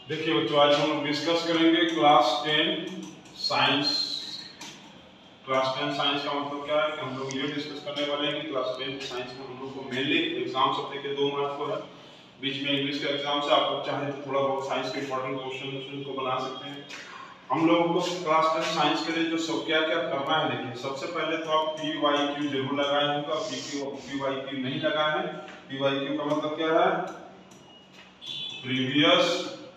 देखिए बच्चों, आज हम लोग डिस्कस करेंगे क्लास 10 साइंस। क्लास 10 साइंस का मतलब क्या है कि हम लोग ये डिस्कस करने वाले हैं कि क्लास 10 साइंस में हम लोग को मेनली एग्जाम सब्जेक्ट के 2 मार्क्स को है, बीच में इंग्लिश का एग्जाम से आप लोग चाहे तो थोड़ा बहुत साइंस के इंपॉर्टेंट क्वेश्चन को बना सकते हैं। हम लोगों को क्लास 10 साइंस के लिए जो सब क्या क्या करना है, देखिए सबसे पहले तो आप PYQ जरूर लगाए होंगे। PYQ नहीं लगाए हैं। PYQ का मतलब क्या है? Previous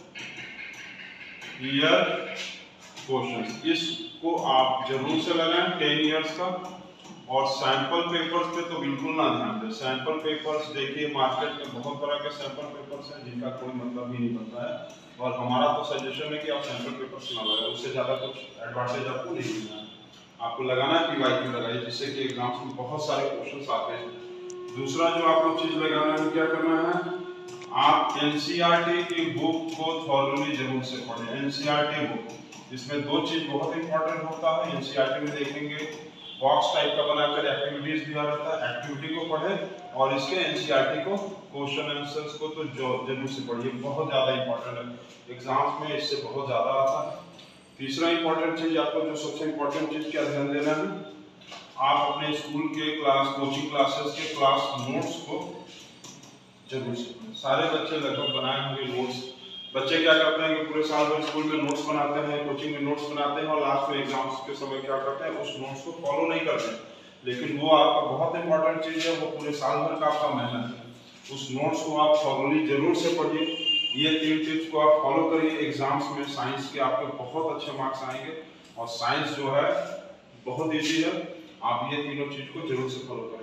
year questions. इसको आप जरूर से लगाएं 10 इयर्स का। और सैंपल पेपर्स पे तो बिल्कुल ना ध्यान दें। सैंपल पेपर्स देखिए, मार्केट में बहुत तरह के सैंपल पेपर्स हैं जिनका कोई मतलब ही नहीं बनता है, और हमारा तो सजेशन है कि आप सैंपल पेपर्स ना लगाएं, उससे ज़्यादा कुछ एडवांटेज आपको नहीं मिलना है। आपको लगाना है PYQ लगाइए, जिससे कि एग्जाम्स में बहुत सारे क्वेश्चन आते हैं। दूसरा जो आपको चीज़ लगाना है, क्या करना है, आप NCERT की बुक को थॉरली जरूर से पढ़ें। NCERT बुक, इसमें 2 चीज बहुत इंपॉर्टेंट होता है। NCERT में देखेंगे बॉक्स टाइप का बनाकर एक्टिविटीज दिया रहता है, एक्टिविटी को पढ़ें और इसके NCERT को क्वेश्चन आंसर्स को तो जरूर से पढ़िए, बहुत ज्यादा इंपॉर्टेंट है एग्जाम्स में, इससे बहुत ज्यादा आता है। तीसरा इंपॉर्टेंट चीज, आपको जो सबसे इंपॉर्टेंट चीज क्या ध्यान देना है, आप अपने स्कूल के कोचिंग क्लासेस के क्लास नोट्स को जरूर से पढ़ें। सारे बच्चे लगभग बनाए होंगे नोट्स। बच्चे क्या करते हैं कि पूरे साल भर स्कूल में नोट्स बनाते हैं, कोचिंग में नोट्स बनाते हैं, और लास्ट में एग्जाम्स के समय क्या करते हैं, उस नोट्स को फॉलो नहीं करते हैं। लेकिन वो आपका बहुत इंपॉर्टेंट चीज है, वो पूरे साल भर का आपका मेहनत है। उस नोट्स को आप थॉरली जरूर से पढ़िए। ये 3 टिप्स को आप फॉलो करिए, एग्जाम्स में साइंस के आपके बहुत अच्छे मार्क्स आएंगे। और साइंस जो है बहुत ईजी है, आप ये तीनों चीज को जरूर से फॉलो करिए।